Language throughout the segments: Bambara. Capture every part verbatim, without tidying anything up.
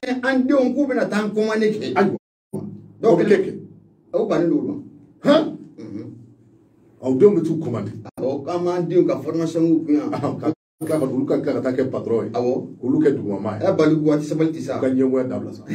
ande on ku bena tan ko mane ke donc keke o ba ni lo hein au deux me tout commandé o kama ande ka formation ku ya ka ka ka ka ka ke patron awo ku ke du mama e ba lu ko ti sabalti sa ka nyewe dabla sa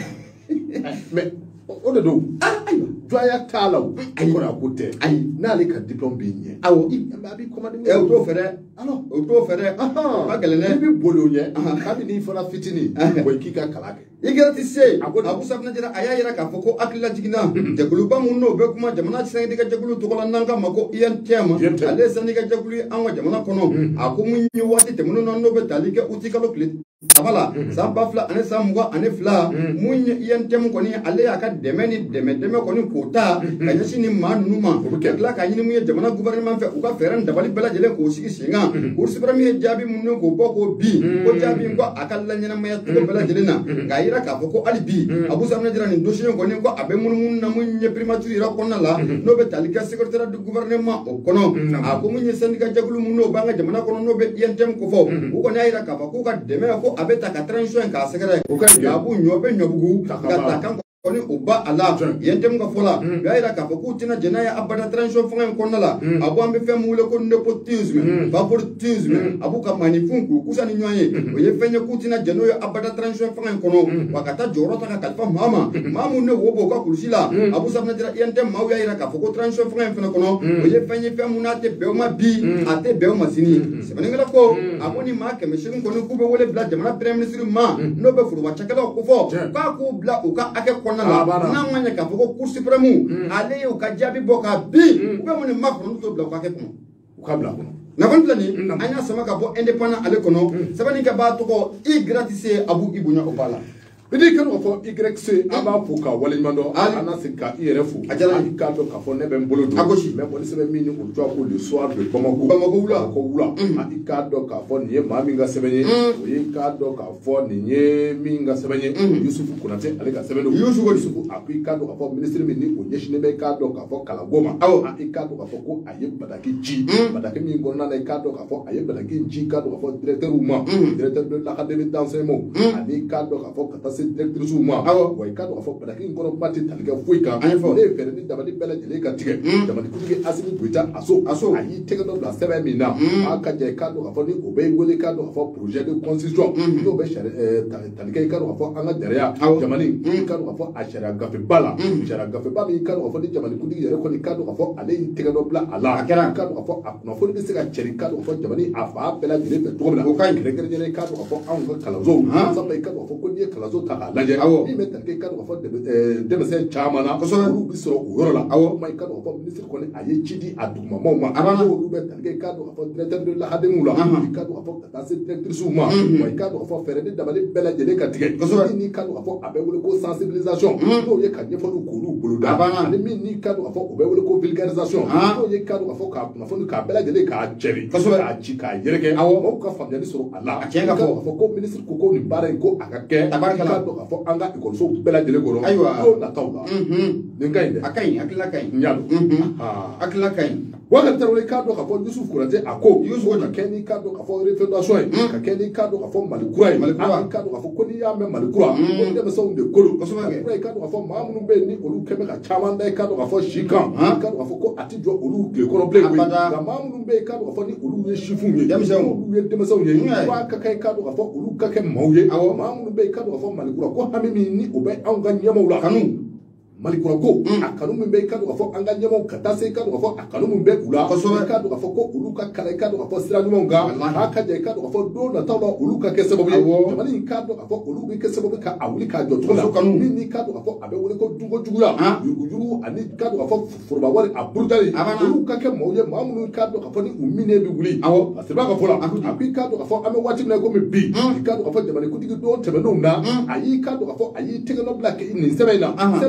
mais on est do ayo joya talaw ko na ko te ay na le ka diplôme bi nye awo ba bi commandé e o to fere alors o to fere ba galene bi bolo nye ka bi ni fara fitini ko kika kalake igerati se abu sabna jira aya yira ka foko akilla jigina jagulu ba munno be kuma jamana tsan diga jagulu to kola nanga mako iyan tema ale san diga jagulu an wa jamana kono akumun yi wati te munno no be talike utikalo klit abala samba fla ane samwa ane fla munye iyan tem koni ale aka demeni deme deme koni kota kanya sini manuma kla ka yini munye jamana gouvernement fe uka feran dabali bela jele ko sigi singa kursi premier jabi munno ko boko bi ko jabi ko akalla nyana maya to bela jele na ga ka foko alibi abu samna jira ni dossier ko ni ko abe mun mun na mun nye primature ra konna la no be talika secrétaire du gouvernement o kono a ko mun nye syndicat jagulu mun no banga jamana kono no be yentem ko fo ko ni ayira ka foko ka deme ko abe ta ka transition ka secrétaire ko ka abu nyobe nyobugu ka ta kan koni uba ala yentem ka fola gaira ka foko tina jenaya abada transition fanga konna la abu ambe fe mule ko nepotisme favoritisme abu ka manifunku kusani nyoye o ye fenye kutina jenoyo abada transition fanga kono wakata jorota ka kalfa mama mamu ne wobo ka kulsila abu sabna dira yentem mawu yaira ka foko transition fanga fena kono o ye fenye fe munate beuma bi ate beuma sini sebenengala ko abu ni ma ke meshin kono kube wole bla jamana premier ministre ma no be furu wachakala ko fo ka ku bla uka ake na manya ka foko cour suprême ale o ka jabi boka bi ube mun makro ndo bla ka ke kono uka bla kono na kon plani anya sama ka bo indépendant ale kono sabani ka ba to ko i gratis abu ibunya opala bidi kan ko Y C aba fuka wale mando ana sika I R F ajala ka to ka fo ne be mbolo do agoshi me boni se be mini ko to ko le soir de Bamako Bamako wula ko wula a ka do ka fo ni ma mi nga sebenye o yi ka do ka fo ni nye mi nga sebenye Yusuf Konate ale ka sebeno Yusuf Yusuf a ka do ka fo ministre mi ni o nyeshi ne be ka do ka fo kala goma a ka do ka fo ko aye badaki ji badaki mi ngona na ka do ka fo aye badaki ji ka do ka fo directeur uma directeur de l'académie d'enseignement ani ka do ka fo ka directrice uma awo way kado afo badaki ngoro mati talika fuika ne fere ni dabali bela jele ka tige dabali kutige asimi buita aso aso ayi tege do la sebe mina aka je kado afo ni obey wole kado afo projet de constitution no be share talika kado afo anga derea jamani kado afo ashara gafe bala ashara gafe bala kado afo ni jamani kutige yere ko ni kado afo ale tege do bla ala kado afo no fo ni se ka cheri kado afo jamani afa bela jele be to bla o kan gere gere kado afo anga kalazo samba kado afo ko ni kalazo lajɛ awɔ min bɛ tali kɛ ka dɔgɔ fɔ denmisɛn caman na olu bɛ sɔrɔ o yɔrɔ la awɔ kuma i ka dɔgɔ fɔ minisiri kɔni a ye ci di a dugumamaw ma abana olu bɛ tali kɛ ka dɔgɔ fɔ directeur de l'académie la i ka dɔgɔ fɔ ka taa se directrice ma wa i ka dɔgɔ fɔ fɛɛrɛ ni dabali bɛɛ lajɛlen ka tigɛ kosɛbɛ ni ka dɔgɔ fɔ a bɛ wele ko sensibilisation n'o ye ka ɲɛfɔliw k'olu bolo da abana ani min ni ka dɔgɔ fɔ o bɛ wele ko vulgarisation n'o ye ka dɔgɔ fɔ k'a kunnafoni k'a bɛɛ lajɛlen k'a jɛri kosɛbɛ k'a ci k'a yɛrɛkɛ awɔ mɔgɔw ka faamuyali sɔrɔ a la a tiɲɛ ka fɔ ko minisiri ko ko nin baara in ko a ka kɛ tabarikala dɔgɔ fɔ an ka ekɔliso bɛɛ lajɛlen kɔrɔ ayiwa ko nataw la nin ka ɲi dɛ a ka ɲi hakilila ka ɲi n y'a dɔn hakilila ka ɲi waka tarawele k'a dɔn k'a fɔ Yusuf Konate a ko Yusuf ka kɛ n'i k'a dɔn k'a fɔ refondation ye ka kɛ n'i k'a dɔn k'a fɔ Mali kura ye Mali kura k'a dɔn k'a fɔ ko n'i y'a mɛn Mali kura ko denmisɛnw de kolo kosɛbɛ kɛ k'a dɔn k'a fɔ maa minnu bɛ yen ni olu kɛmɛ ka caman da ye k'a dɔn k'a fɔ si kan k'a dɔn k'a fɔ ko a ti jɔ olu tile kɔrɔ bilen koyi nka maa minnu bɛ yen k'a dɔn k'a fɔ ni olu ye sifinw ye denmisɛnw olu ye denmisɛnw ye f'a ka kɛ k'a dɔn k'a fɔ olu ka kɛ maaw ye awɔ maa minnu bɛ yen k'a dɔn k'a fɔ Mali kura ko hami min ni o bɛ anw ka ɲɛmaaw la kanu Mali kura ko a kanu min bɛ yen k'a dɔn k'a fɔ an ka ɲɛmaaw ka taa se k'a dɔn k'a fɔ a kanu min bɛ u la kosɛbɛ k'a dɔn k'a fɔ ko olu ka kalan k'a dɔn k'a fɔ sira ɲumanw kan a ka jan k'a dɔn k'a fɔ don nataw la olu ka kɛ sababu ye jamana in k'a dɔn k'a fɔ olu bɛ kɛ sababu ka a wuli k'a jɔ cogo la min ni k'a dɔn k'a fɔ a bɛ wele ko dunko juguya yuruguyurugu ani k'a dɔn k'a fɔ foroba wari a burutali olu ka kɛ maaw ye maa minnu k'a dɔn k'a fɔ ni u minɛ bɛ wuli awɔ parce que b'a ka fɔ la a ko k'a dɔn k'a fɔ an bɛ waati min na komi bi k'a dɔn k'a fɔ jamanakuntigi dɔw tɛmɛnenw na a y'i k'a dɔn k'a fɔ a y'i tɛgɛ nɔ bila nin sɛbɛn in na sɛbɛn min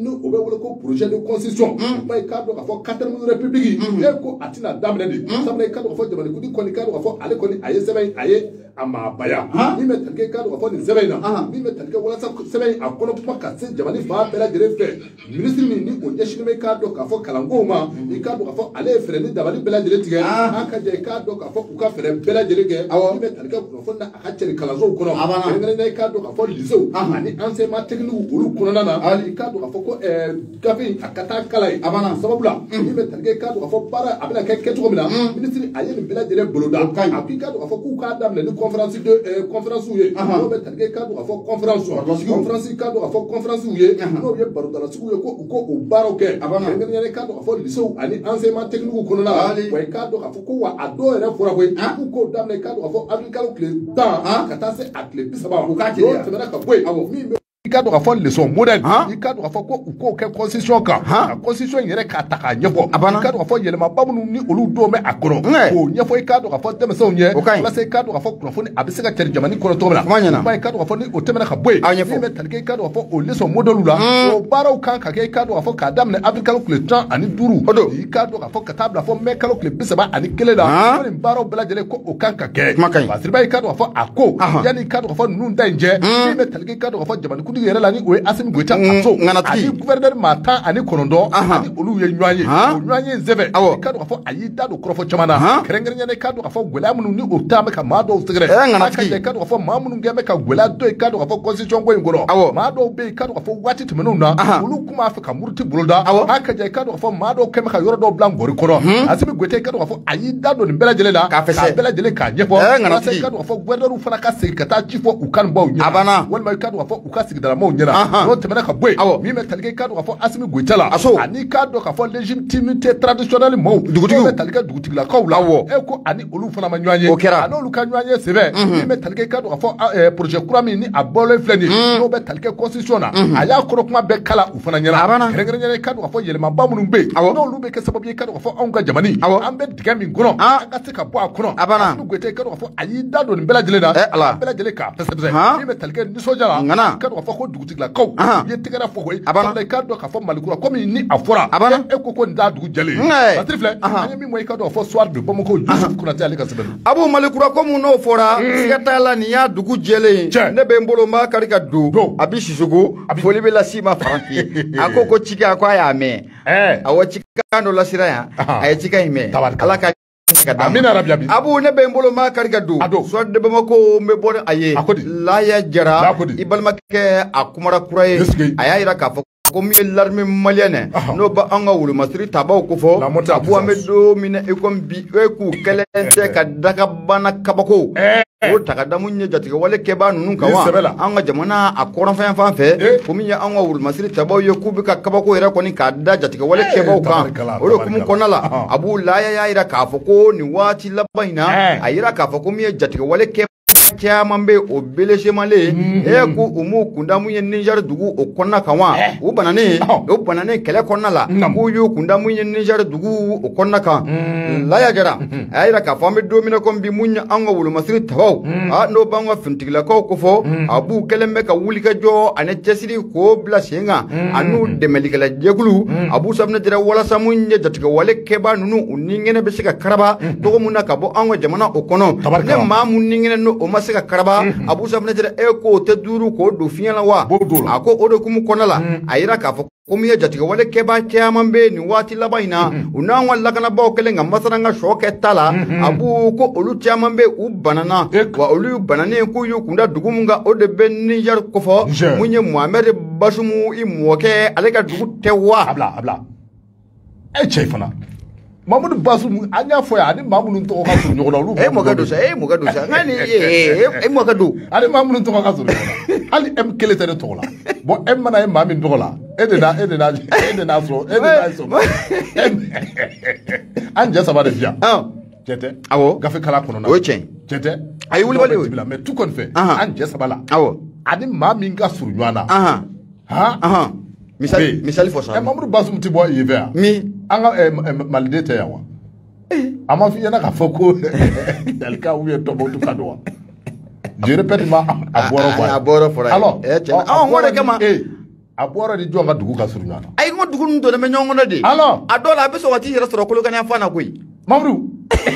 o bɛ wele ko projet de constitution ba i k'a dɔn k'a fɔ quatrième république e ko a tɛna daminɛ de sabula i k'a dɔn k'a fɔ jamanikuntigi kɔni k'a dɔn k'a fɔ ale kɔni a ye sɛbɛn a ye a ma baya min bɛ tali kɛ i k'a dɔn k'a fɔ nin sɛbɛn in na min bɛ tali kɛ walasa sɛbɛn in a kɔnɔ kuma ka se jamana fan bɛɛ lajɛlen fɛ ministre min ni o ɲɛsinnen bɛ i k'a dɔn k'a fɔ kalankow ma i k'a dɔn k'a fɔ ale ye fɛɛrɛ ni dabali bɛɛ lajɛlen tigɛ an ka jɛ i k'a dɔn k'a fɔ u ka fɛɛrɛ bɛɛ lajɛlen kɛ min bɛ tali kɛ kunnafoni na a ka cɛri kalansow kɔnɔ kɛrɛnkɛrɛnnen i k'a dɔn k'a fɔ lycéw ani enseignement technique olu kɔnɔna na i k'a dɔn k'a fɔ ko gafe in a ka taa kala ye sababu la min bɛ tali kɛ i k'a dɔn k'a fɔ baara a bɛna kɛ kɛcogo min na ministre a ye nin bɛɛ lajɛlen boloda a ko i k'a dɔn k'a fɔ k'u k'a daminɛ ni conférence de conférence ye n'o bɛ tali kɛ i k'a dɔn k'a fɔ conférence conférence i k'a dɔn k'a fɔ conférence ye n'o ye barodala sugu ye ko u ko o baaraw kɛ kɛrɛnkɛrɛnnen i k'a dɔn k'a fɔ lycéw ani enseignement technique kɔnɔna na wa i k'a dɔn k'a fɔ ko wa a dɔw yɛrɛ fɔra koyi k'u k'o daminɛ i k'a dɔn k'a fɔ avril kalo tile tan ka taa se a tile bi saba o k'a tɛmɛna ka bɔ yen min bɛ i k'a dɔn k'a fɔ leçon modèle i k'a dɔn k'a fɔ ko u k'o kɛ constitution kan ka constitution yɛrɛ k'a ta k'a ɲɛfɔ i k'a dɔn k'a fɔ yɛlɛmaba minnu ni olu dɔw bɛ a kɔnɔ k'o ɲɛfɔ i k'a dɔn k'a fɔ denmisɛnw ɲɛ walasa i k'a dɔn k'a fɔ kunnafoni a bɛ se ka cɛri jamana kɔnɔ cogo min na i k'a dɔn k'a fɔ ni o tɛmɛna ka bɔ yen min bɛ tali kɛ i k'a dɔn k'a fɔ o leçon modèle la o baaraw kan ka kɛ i k'a dɔn k'a fɔ k'a daminɛ avril kalo tile tan ani duuru i k'a dɔn k'a fɔ ka taa bila fɔ mai kalo tile bi saba ani kelen la nin baaraw bɛɛ lajɛlen ko o kan ka kɛ basiriba i k'a dɔn k'a fɔ a ko yanni i k'a dɔn k'a fɔ ninnu da in jɛ min bɛ tali kɛ i k'a dɔn k'a fɔ jamanikuntigi yɛrɛ la ni o ye Assimi Goïta Asso ani gouverneur maa tan ani kɔnɔntɔn ani olu ye ɲɔgɔn ye o ɲɔgɔn ye sɛbɛn i ka dɔn k'a fɔ a y'i da don kɔrɔfɔ caman na kɛrɛnkɛrɛnnen i ka dɔn k'a fɔ gɛlɛya minnu ni o taa bɛ ka maa dɔw sɛgɛrɛ a ka jɛ i ka dɔn k'a fɔ maa minnu kɛ bɛ ka gɛlɛya dɔ i ka dɔn k'a fɔ constitution ko in kɔnɔ maa dɔw bɛ yen i ka dɔn k'a fɔ waati tɛmɛnenw na olu kuma b'a fɛ ka muruti boloda a ka jɛ i ka dɔn k'a fɔ maa dɔw kɛ bɛ ka yɔrɔ dɔw bila ngɔri kɔnɔ Assimi Goïta i ka dɔn k'a fɔ a y'i da don nin bɛɛ lajɛlen la k'a bɛɛ lajɛlen k'a ɲɛfɔ walasa i ka dɔn k'a fɔ gouverneur fana ka segin ka taa ci fɔ u kanubaw ɲɛna walima i ka dɔn k'a fɔ u ka sigidalamaw ɲɛna n'o tɛmɛna ka bɔ yen min bɛ tali kɛ i ka dɔn k'a fɔ Assimi Goïta la ani k'a dɔn k'a fɔ légitimité traditionnelle maaw dugutigiw bɛ tali kɛ dugutigilakaw la e ko ani olu fana ma ɲɔgɔn ye o kɛra a n'olu ka ɲɔgɔn ye sɛbɛn min bɛ tali kɛ i ka dɔn k'a fɔ projet kura min ni a bɔlen filɛ nin ye n'o bɛ tali kɛ constitution na a y'a kɔrɔ kuma bɛɛ kala u fana ɲɛna kɛrɛnkɛrɛnnen i ka dɔn k'a fɔ yɛlɛmaba minnu bɛ yen n'olu bɛ kɛ sababu ye i ka dɔn k'a fɔ anw ka jamana an bɛ dingɛ min kɔnɔ an ka se ka bɔ a kɔnɔ Assimi Goïta i ka dɔn k'a fɔ a y'i da don nin bɛɛ lajɛlen na a bɛɛ lajɛlen k'a pɛsɛ-pɛsɛ min bɛ tali kɛ nisɔndiya la i ka dɔn k'a fɔ ko dugutigilakaw i ye tɛgɛrɛ fɔ koyi i ka dɔn k'a fɔ Malikura komi ni a fɔra e ko ko nin t'a dugu jɛlen Basiri filɛ an ye min fɔ i ka dɔn k'a fɔ soir de Bamako Youssoufu Konate ale ka sɛbɛn don Abu Malikura komi n'o fɔra siga t'a la nin y'a dugu jɛlen ne bɛ n bolo n b'a kari ka don a bi Sisoko foli bɛ lase i ma Faransi a ko ko cikɛ a ko a y'a mɛn awɔ cikan dɔ lasira yan a ye cikan in mɛn Ala ka Amina rabi abi Abu ne bɛ n bolo n b'a kari ka don soir de Bamako n bɛ bɔ ni a ye Laya Jara i balimakɛ a kumara kura ye a y'a jira k'a fɔ ko min ye l'armée malienne n'o bɛ an ka wolomasiri tabaw ko fɔ Abu an bɛ don min na i komi bi e k'u kɛlɛ tɛ ka dagabana kabako o tagadamu ye jatigɛ wale kɛbaa ninnu kan wa an ka jamana a kɔrɔnfɛn fan fɛ ko min ye an ka wolomasiri tabaw ye k'u bɛ ka kabako yɛrɛ kɔni k'a da jatigɛ wale kɛbaaw kan o de hukumu kɔnɔna la Abu Laya y'a jira k'a fɔ ko nin waati laban in na a jira k'a fɔ ko min ye jatigɛ wale kɛ caman bɛ o belesemale e ko u m'u kunda mun ye Niger dugu o kɔnɔna kan wa u bananen o bananen kɛlɛ kɔnɔna la k'u y'u kunda mun ye Niger dugu o kɔnɔna kan Laya Jara a y'a jira k'a fɔ an bɛ don min na komi bi mun ye an ka wolomasiri tabaw a n'o b'an ka finitigilakaw ko fɔ a b'u kɛlen bɛ ka wulikajɔ ani cɛsiri k'o bila sen kan a n'u dɛmɛlikɛla jɛkulu a b'u safunɛ dira walasa mun ye jatigɛ wale kɛbaa ninnu u ni ŋɛnɛ bɛ se ka karaba cogo mun na ka bɔ an ka jamana o kɔnɔ ne maa mun ni ŋɛnɛ n'o o ma se ka karaba Abu safunɛ dira e ko tɛ duuru k'o don fiɲɛ la wa a ko o de kumu kɔnɔ la a yira k'a fɔ ko min ye jatigɛ wale kɛbaa caman bɛ nin waati laban in na u n'an ka lakanabaaw kɛlen ka masala ka sɔ kɛ ta la a b'u ko olu caman bɛ u banana wa olu bananen k'u y'u kunda dugu min kan o de bɛ Niger kɔfɔ mun ye Mohamed Basumu i mɔkɛ ale ka dugu tɛ wa a bila a bila e cɛ fana Mamadou Basumu an y'a fɔ yan ani maa minnu tɔgɔ ka surun ɲɔgɔn na olu e mɔkɛ don sa e mɔkɛ don sa nka ni e mɔkɛ don ani maa minnu tɔgɔ ka surun ɲɔgɔn na hali M kelen tɛ ne tɔgɔ la bon M mana ye maa min tɔgɔ la e de na e de na e de na sɔrɔ e de na sɔrɔ an jɛ saba de bi yan cɛ tɛ awɔ gafe kalan kɔnɔna o ye tiɲɛ cɛ tɛ a ye wulibali o mais tu kɔni fɛ an jɛ saba la awɔ ani maa min ka surun ɲɔgɔn na han misali misali fɔ sa Mamadou Basumu tɛ bɔ yen fɛ yan min an ka maliden tɛ yan wa a ma f'i ɲɛna k'a fɔ ko dalika ou bien Tɔnbukutu ka don wa je répète ma a bɔra fɔ a bɔra fɔra alors ɔ n ko de kama a bɔra di jɔn ka dugu ka surun ɲɔgɔn na ayi ko dugu ninnu dɔnnen bɛ ɲɔgɔn kɔnɔ de alors a dɔw la a bɛ sɔn ka t'i yɛrɛ sɔrɔ Kolokani yan fan na koyi Mamadou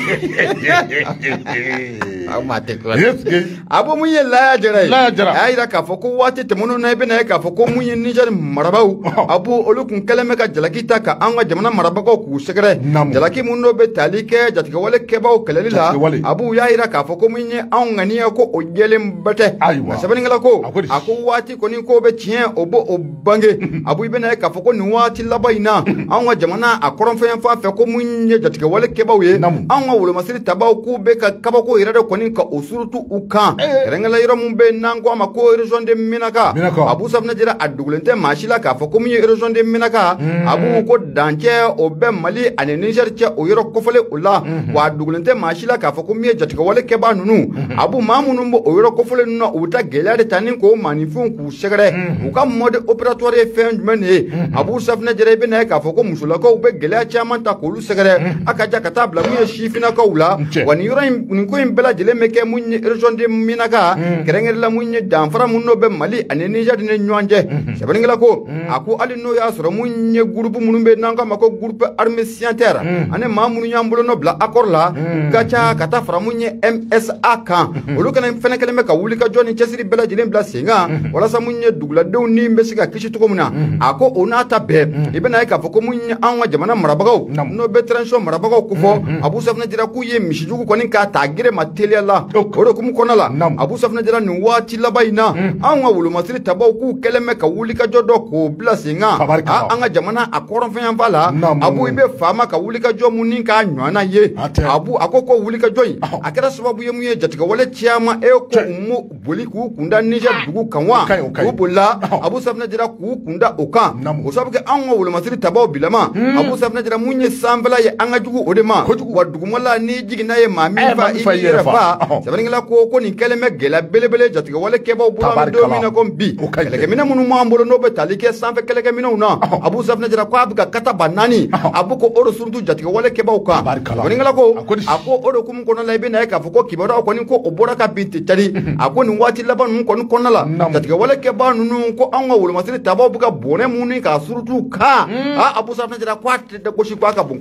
a bɔ mun ye Laya Jara ye Laya Jara a y'a jira k'a fɔ ko waati tɛmɛnenw na i bɛna ye k'a fɔ ko mun ye Niger marabaaw a b'o olu kun kɛlen bɛ ka jalaki ta ka an ka jamana marabagaw k'u sɛgɛrɛ jalaki mun n'o bɛ tali kɛ jatigɛwale kɛbaaw kɛlɛli la a b'u y'a jira k'a fɔ ko mun ye anw ŋaniya ko o jɛlen bɛ tɛ nka sɛbɛnnikɛla ko a ko waati kɔni ko bɛ tiɲɛ o b'o o bange a b'u i bɛna ye k'a fɔ ko nin waati laban in na anw ka jamana a kɔrɔnfɛn fan fɛ ko mun ye jatigɛwale kɛbaaw ye anw ka wolomasiri tabaw k'u bɛ ka kabako yɛrɛ de kɔni ka o surutu u kan kɛrɛnkɛla yɔrɔ mun bɛ n'an ko a ma ko région de Minaka a b'u safunɛ jira a dogolen tɛ maa si la k'a fɔ ko mun ye région de Minaka a b'u ko dancɛ o bɛ Mali ani Niger cɛ o yɔrɔ kɔfɛle o la wa a dogolen tɛ maa si la k'a fɔ ko mun ye jatigɛwale kɛbaa ninnu a b'u maa minnu bɔ o yɔrɔ kɔfɛle ninnu na u bɛ taa gɛlɛya de ta ni k'o maaninfinw k'u sɛgɛrɛ u ka mode opératoire ye fɛn jumɛn de ye a b'u safunɛ jira i bɛ na ye k'a fɔ ko musolakaw bɛ gɛlɛya caman ta k'olu sɛgɛrɛ a ka ja ka taa bila mun ye sifinnakaw la wa nin yɔrɔ in nin ko in bɛɛ lajɛlen bɛ kɛ mun ye région de Minaka kɛrɛnkɛrɛnla mun ye danfara mun n'o bɛ Mali ani Niger ni ɲɔgɔn cɛ sɛbɛnnikɛla ko a ko hali n'o y'a sɔrɔ mun ye groupe minnu bɛ n'an k'a ma ko groupe armé signataire ani maa minnu y'an bolo nɔ bila accord la ka ca ka taa fara mun ye M S A kan olu kana fɛnɛ kɛlen bɛ ka wuli ka jɔ ni cɛsiri bɛɛ lajɛlen bila sen kan walasa mun ye duguladenw ni bɛ se ka kisi cogo min na a ko o n'a ta bɛɛ i bɛna ye k'a fɔ ko mun ye an ka jamana marabagaw n'o bɛ transition marabagaw ko fɔ a b'u safunɛ jira k'u ye misijugu kɔni k'a ta gere ma teliya la o de kumu kɔnɔ la a b'u safunɛ jira nin waati laban in na an ka wolomasiri tabaw k'u kɛlen bɛ ka wuli ka jɔ dɔ k'o bila sen kan an ka jamana a kɔrɔnfɛn fa la a b'u i bɛ faama ka wuli ka jɔ mun ni k'a ɲɔgɔnna ye a b'u a ko ko wuli ka jɔ in a kɛra sababu ye mun ye jatigɛwale caman e ko u mu boli k'u kunda Niger dugu kan wa k'u bolila a b'u safunɛ jira k'u kunda o kan o sababu kɛ an ka wolomasiri tabaw bilama a b'u safunɛ jira mun ye sanfɛla ye an ka jugu o de ma wa dugumala ni jiginna ye maa min fa i yɛrɛ fa sɛbɛnnikɛla ko ko nin kɛlen bɛ gɛlɛya belebele jatigɛwale kɛbaaw bolo an bɛ don min na ko bi kɛlɛkɛminɛ minnu m'an bolo n'o bɛ tali kɛ sanfɛ kɛlɛkɛminɛw na a b'u safunɛ jira ko a bɛ ka kata ba naani a b'u ko o de surutu jatigɛwale kɛbaaw kan sɛbɛnnikɛla ko a ko o de kumu kɔnɔna la i bɛ na ye k'a fɔ ko kibaruyaw kɔni ko o bɔra ka bin tɛ cari a ko nin waati laban ninnu kɔni kɔnɔna la jatigɛwale kɛbaa ninnu ko an ka wolomasiri tabaw bɛ ka bɔnɛ mun k'a surutu kan a b'u safunɛ jira ko a tɛ gosi ko a ka bon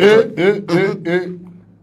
kosɛbɛ.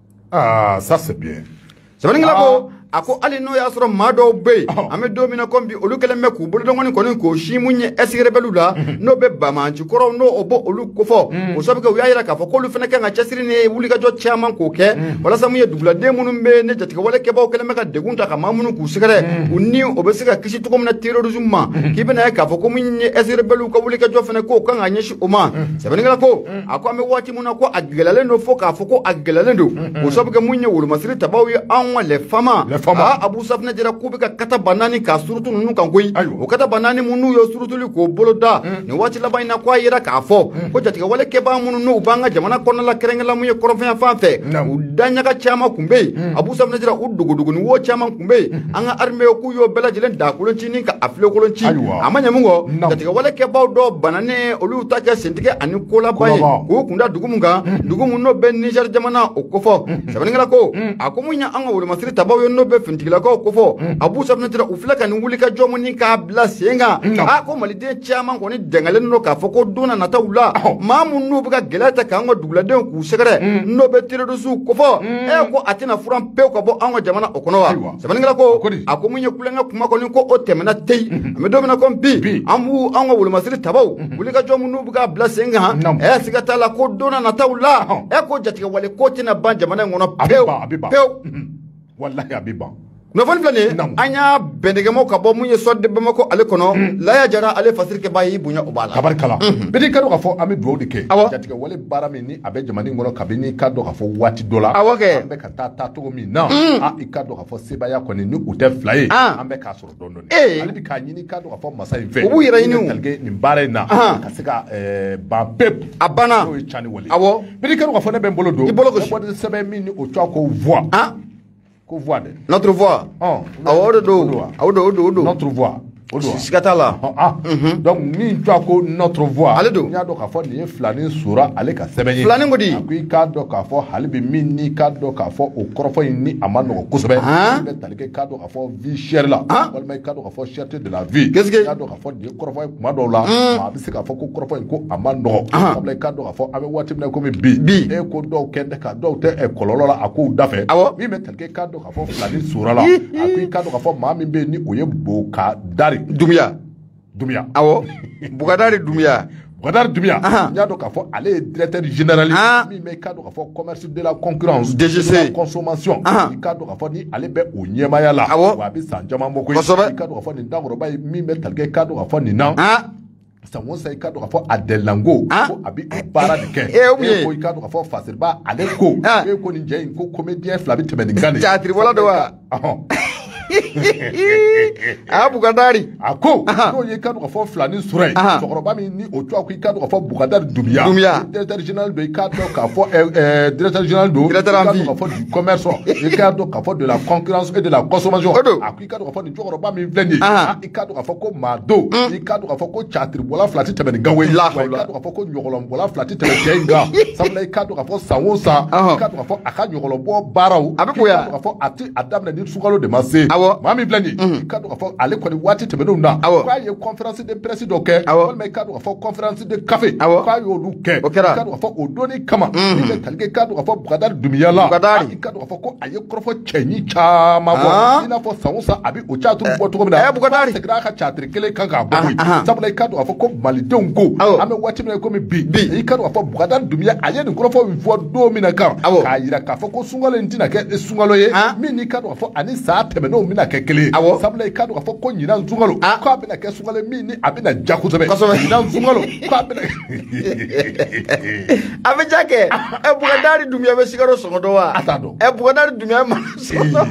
Ah, ça c'est bien. Sɛbɛnnikɛla ko a ko hali n'o y'a sɔrɔ maa dɔw bɛ yen an bɛ don min na komi bi olu kɛlen bɛ k'u bolodɔngɔni kɔni k'o si mun ye S R B la n'o bɛ Bamanci kɔrɔw n'o o bɔ olu kofɔ o sababu kɛ u y'a jira k'a fɔ k'olu fana kan ka cɛsiri ni wulikajɔ caman k'o kɛ walasa mun ye duguladen minnu bɛ ne jatigɛwale kɛbaaw kɛlen bɛ ka degun ta ka maa minnu k'u sɛgɛrɛ u ni o bɛ se ka kisi cogo min na terrorisme ma k'i bɛna ye k'a fɔ ko mun ye S R B ka wulikajɔ fana k'o kan ka ɲɛsin o ma sɛbɛnnikɛla ko a ko an bɛ waati min na ko a gɛlɛyalen don fo k'a fɔ ko a gɛlɛyalen don o sababu kɛ mun ye wolomasiri tabaw ye anw ka les femmes a Abu Safunɛ jira k'u bɛ ka kata ba naani ka surutu ninnu kan koyi o kata ba naani minnu n'u ye surutuli k'o bolo da nin waati laban in na ko a yira k'a fɔ ko jatigɛwale kɛbaa minnu n'u b'an ka jamana kɔnɔna la kɛrɛnkɛrɛnla mun ye kɔrɔnfɛn fan fɛ u daɲaga caman kun bɛ yen Abu Safunɛ jira u dogodogoni wo caman kun bɛ yen an ka armée k'u y'o bɛɛ lajɛlen daakolon ci ni ka a filekolon ci a ma ɲɛ mun kɔ jatigɛwale kɛbaaw dɔw bananen olu ta kɛ sentigɛ ani kolaba ye k'u kunda dugu mun kan dugu mun n'o bɛ Niger jamana o kɔfɔ sɛbɛnnikɛla ko a ko mun ye an ka wolomasiri tabaw ye n'o bɛ fintigilakaw ko fɔ Abu Safunɛ jira u filɛ ka nin wuli ka jɔ mun ni k'a bila sen kan a ko maliden caman kɔni dɛngɛlen don k'a fɔ ko don na nataw la maa mun n'u bɛ ka gɛlɛya ta k'an ka duguladenw k'u sɛgɛrɛ n'o bɛ terrorisiw ko fɔ e ko a tɛna furan pewu ka bɔ an ka jamana o kɔnɔ wa sɛbɛnnikɛla ko a ko mun ye kulonkɛ kuma kɔni ko o tɛmɛna teyi an bɛ don min na ko bi an b'u an ka wolomasiri tabaw wuli ka jɔ mun n'u bɛ k'a bila sen kan ɛ siga t'a la ko don na nataw la e ko jatigɛwale ko tɛna ban jamana in kɔnɔ pewu pewu wallahi a bɛ ban. kunnafoni filɛ nin ye an y'a bɛndɛgɛmaw ka bɔ mun ye sɔden Bamako ale kɔnɔ Laya Jara ale fasiri kɛbaa y'i bonya o b'a la tabarikala bɛɛ ka dɔn k'a fɔ an bɛ dugawu de kɛ jatigɛwale baara min ni a bɛ jamana in kɔnɔ kabini k'a dɔn k'a fɔ waati dɔ la awɔ kɛ an bɛ ka taa taa cogo min na a i k'a dɔn k'a fɔ sebaaya kɔni ni u tɛ fila ye an bɛ k'a sɔrɔ dɔɔnin dɔɔnin ale bɛ k'a ɲini k'a dɔn k'a fɔ masa in fɛ u b'u yɛrɛ ɲini nin baara in na ka se ka ban pewu a banna n'o ye cani wale awɔ bɛɛ ka dɔn k'a fɔ ne bɛ n bolo don i bolo gosi sɛbɛn min ni o tɔgɔ ko voix ko voix de notre voix oh awɔ o de don awɔ o don o don notre voix sigata la ah donc min to ko notre voix ale do nya do ka fo ni flani sura ale ka sebenye flani ngodi akui ka do ka fo halibi min ni ka do ka fo o korofo ni amano ko sobe be talike ka do ka fo vie chère la wal may ka do ka fo cherté de la vie ka do ka fo ni korofo ma do la ma bi se ka fo ko korofo ko amano ko ka do ka fo abe watim na ko mi bi e ko do kende ka do te e kololo la aku dafe mi me talike ka do ka fo flani sura la akui ka do ka fo ma mi be ni oye bo ka dari Dumia Dumia awo Bukadari Dumia Bukadari Dumia nya do ka fo ale directeur général mi me ka do ka fo commerce de la concurrence D G C de la consommation mi ka do ka fo ni ale be o nyema ya la wa bi sanjama moko mi ka do ka fo ni ndangoro ba mi me talke ka do ka fo ni nan sango sai ka do ka fo adelango ko abi para de ke e ko ka do ka fo fasirba ale ko e ko ni je ko comédien flabi temeni ngane teatri wala do wa ah Bukadari ako no ye ka do ka fo flani surai sokoroba mi ni o to akui ka do ka fo Bukadari Dumia directeur général de ka do ka fo euh directeur général do ka do ka fo du commerce e ka do ka fo de la concurrence et de la consommation akui ka do ka fo ni sokoroba mi vleni e ka do ka fo ko mado e ka do ka fo ko chatri bola flati temeni gawe e ka do ka fo ko nyogolom bola flati temeni kenga sabla e ka do ka fo sanwo sa e ka do ka fo aka nyogolom bo baraw e ka do ka fo ati adam na ni sukalo de masse mami blani ka do ka fo ale ko ni wati temenu na kwa ye conférence de presse do ke wal me ka do ka fo conférence de café kwa yo du ke ka do ka fo odoni kama ni le talge ka do ka fo Bukadari Dumia la ka do ka fo ko aye krofo chenyi chama bo ina fo sansa abi o cha turu bo to mina e Bukadari se gra ka chatri kele kan ga bo sabula ka do ka fo ko malidon ko ame wati me ko mi bi e ka do ka fo Bukadari Dumia aye ni krofo wi fo do mina kan ka yira ka fo ko sungalo ntina ke sungalo ye mi ni ka do ka fo ani sa temenu mina ke kele sabula i ka do ka fo ko nyina nzungalo ko abina ke sungalo mi ni abina jakuzebe nyina nzungalo ko abina abe jake e Bukadari Dumia be sigaro songodo wa atado e Bukadari Dumia ma songodo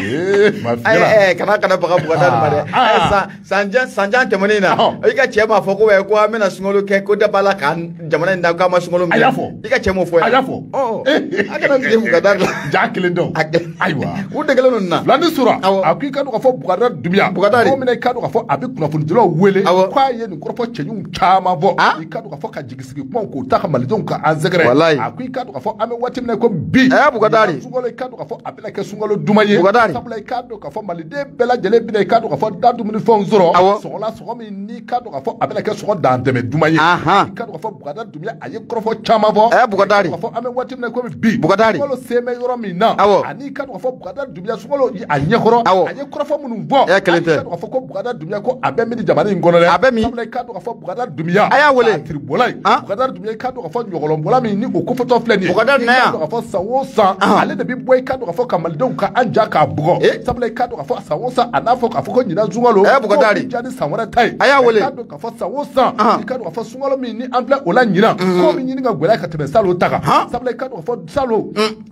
ma fira eh kana kana baka Bukadari mare eh sa sanja sanja temani na i ka chema fo ko we ko amena sungalo ke ko da bala kan jamana nda ka ma sungalo mi i ka chemo fo ya fo oh akana ngi Bukadari jakile do aywa u de gelo na landi sura akui ka do ka fo Bukadari Dumia ko mina ka do ka fo abi kuna fun dilo wele kwa ye ni korofo chenyum chama vo i ka do ka fo ka jigisigi kuma ko ta ka malizon ka anzegre akui ka do ka fo ame watim na ko bi eh Bukadari sungolo ka do ka fo abi la ke sungolo dumaye sabla ka do ka fo malide bela jele bi na ka do ka fo dadu mini fon zoro so la so mi ni ka do ka fo abi la ke so dan deme dumaye ka do ka fo Bukadari Dumia aye korofo chama vo eh Bukadari ka fo ame watim na ko bi Bukadari sungolo seme yoro mi na ani ka do ka fo Bukadari Dumia sungolo anye koro aye korofo munu vo e kelente ka do ka fo ko Bukadari Dumia ko abe mi jamana ngono le abe mi sabla ka do ka fo Bukadari Dumia aya wole tribolai Bukadari Dumia ka do ka fo nyogolom bola mi ni o ko foto fleni Bukadari na ya ka do ka fo sawo sa ale de bi boy ka do ka fo kamaldon ka anja ka bugo sabla ka do ka fo sawo sa anafo ka fo ko nyina zungalo e Bukadari jadi sawara tai aya wole ka do ka fo sawo sa ka do ka fo sungalo mi ni ample ola nyina ko mi nyini ga gwela ka tebe salo taka sabla ka do ka fo salo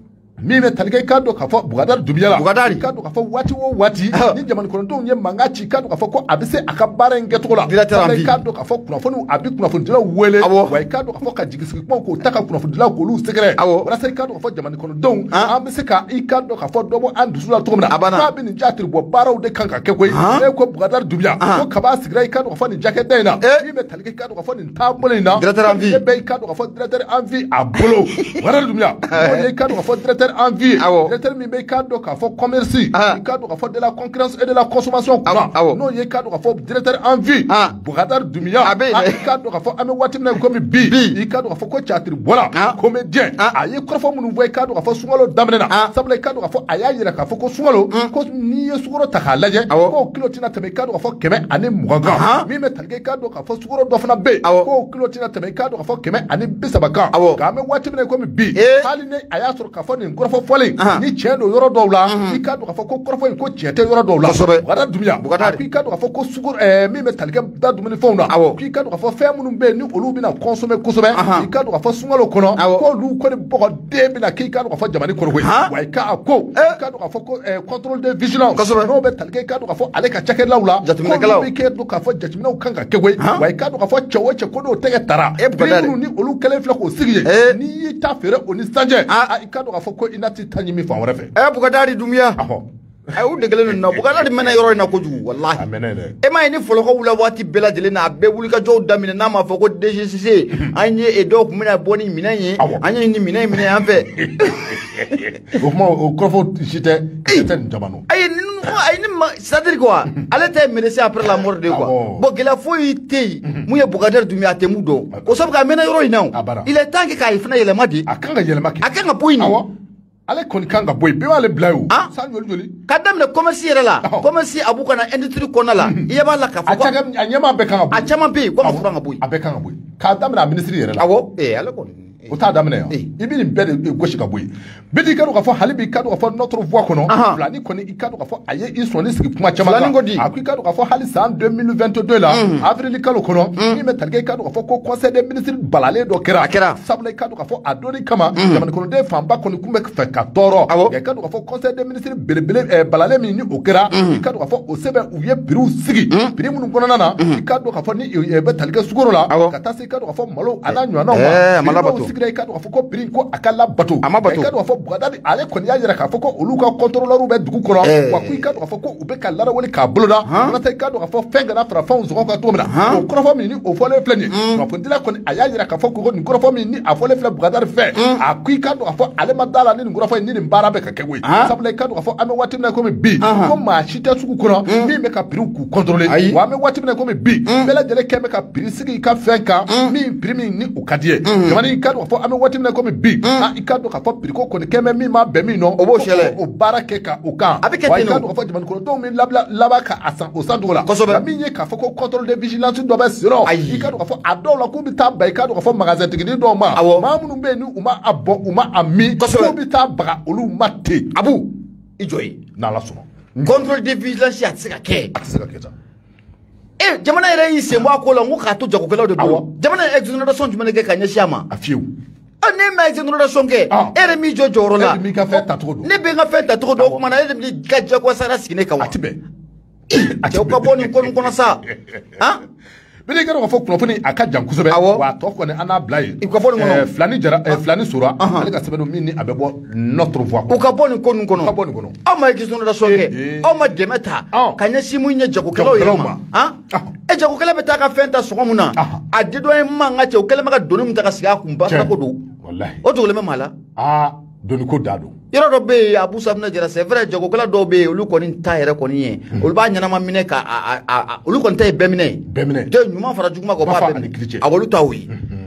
mi me talike ka do ka fo Bukadari Dumia la Bukadari ka do ka fo wati wo wati ni jamana kono don ye mangachi ka do ka fo ko abise akabare ngeto la ka do ka fo kuna fo nu abi kuna fo dila wele wa ka do ka fo ka jigisi ko ko taka kuna fo dila ko lu sekre wala sai ka do ka fo jamana kono don abise ka i ka do ka fo do mo andu sula to mina ka bi ni jatri bo baraw de kanka ke ko e ko Bukadari Dumia ko ka ba sigra ka do ka fo ni jacket dena mi me talike ka do ka fo ni tambole na e be ka do ka fo directeur envie abolo Bukadari Dumia ko ye ka do ka fo directeur envie directeur mi be ka do ka fo commerce i ka do ka fo de la concurrence et de la consommation non ye ka do ka fo directeur envie Bukadari Dumia i ka do ka fo ame watim na ko mi bi i ka do ka fo ko chatri bola comédien aye korofo munu boy ka do ka fo sungalo damena sabla ka do ka fo aya yira ka fo ko sungalo ko ni ye sugoro ta halaje ko kilo tina tebe ka do ka fo keme ani mugaga mi me talge ka do ka fo sugoro do fana be ko kilo tina tebe ka do ka fo keme ani bisabaka ka me watim na ko mi bi hali ne aya sur ka fo ni korofo fole ni chendo yoro dowla i ka do ka fo ko korofo ko chete yoro dowla Bukadari Dumia ki ka do ka fo ko sugoro eh mi me talge da dumini fona ki ka do ka fo fe munu be ni olu bina consommer kusobe i ka do ka fo sungalo kono ko lu ko ni boko de bina ki ka do ka fo jamani kono wa ka ko ka do ka fo ko contrôle de vigilance no be talge ka do ka fo ale ka chake lawla ko bi ke do ka fo jatmina kanga ke we wa ka do ka fo chewo che ko do tege tara e ni olu kele fla ko sigiye ni ta fere oni sanje i ka do ka fo ko inati tanyi mi fa wore fe e Bukadari Dumia aho ay u degelen na bugala di mena yoro na ko jugu wallahi amene e ma ni folo ko wula wati bela dele na be wuli ka jow damine na ma fo ko D G C C anye e do ko mina boni mina yi anye ni mina mina an fe o mo o ko fo jité ten jamano ay ni ay ni c'est-à-dire quoi ale te menacer après la mort de quoi bo gela fo yité mu ye bugadar dumi atemu do ko so ka mena yoro ina il est temps que ka ifna yele madi akanga yele maki akanga poini ale koni kanga boy be wale blayo sa joli joli kadam le commerce yere la commerce abu kana industrie kona la iye ba la ka fo achaga anyama be kanga boy achama be ko ma furanga boy abe kanga boy kadam na ministry yere la awo eh ale kon o ta damne yo ibini bede goshi ka boy bidi kadu ka fo halibi kadu ka fo notre voix kono flani koni ikadu ka fo aye isoni sigi kuma chama akui kadu ka fo hali san deux mille vingt-deux la avril kalo kono ni me targe kadu ka fo ko conseil des ministres balale do kera sabla kadu ka fo adori kama jamani kono de famba koni kumbe fe ka toro ya kadu ka fo conseil des ministres belebele balale mi ni o kera kadu ka fo o sebe uye biru sigi biri munu kono nana kadu ka fo ni e be targe sugoro la kata se kadu ka fo malo ananyo na eh malabato sigre kadu ka fo ko biri ko akala bato kadu ka fo bugada ale koni ya yira ka fo ko olu ka contrôleur be dugu kono wa ku ka do fo ko ube ka lara woni ka boloda na tay ka do fo fenga na fra fon zo ko to mina o ko fo mi ni o fo le fleni ma fo dila koni aya yira ka fo ko ni ko fo mi ni a fo le fle bugada fe a ku ka do fo ale madala ni ngoro fo ni ni mbara be ka kewe sabule ka do fo ame wati na ko mi bi ko ma shita suku kono mi me ka priu ku contrôler wa me wati na ko mi bi bela jele ke me ka pri sigi ka fenka mi primi ni o kadie jamani ka do fo ame wati na ko mi bi a ka do ka fo pri ko ko ni ke me mi ma be mi no obo shele o barake ka o kan wa ka do fo jamani ko do mi labla laba ka asan o sandu la mi nye ka fo ko contrôle de vigilance do ba siro i ka do ka fo ado la ko bi ta ba ka do ka fo magasin tigidi do ma ma munu be ni uma abo uma ami ko bi ta ba olu mate abu ijoyi na la so contrôle de vigilance ya tsika ke atsika ke ta eh jamana ere yi se mo akola ngo ka to jago kala de do jamana exoneration jumane ke kanya shama afiu ne ma exoneration ke ere mi jojoro la mi ka fe ta to do ne be nga fe ta to do kuma na ere mi ga jago sara sikine ka wa atibe atibe ko boni kono kono sa ha bele garo fo kuno foni aka jankuso be wa to ko ne ana blai eh flani jara eh flani sura ale ka sebeno mini abebo notre voix ko ka boni kono kono ka boni kono o ma exoneration ke o ma demeta kanya simu nye jago kala o ma ha e jago kala be ta ka fenta so muna a dido en manga che o kala maka donu mta ka siga kumba ko do wallahi o to le mala ah donu ko dado yoro do be abu sabna jara c'est vrai jago kala do be olu koni ta yere koni ye olu ba nyana ma mine ka olu koni ta be mine be mine de nyuma fara juguma ko ba be abolu ta wi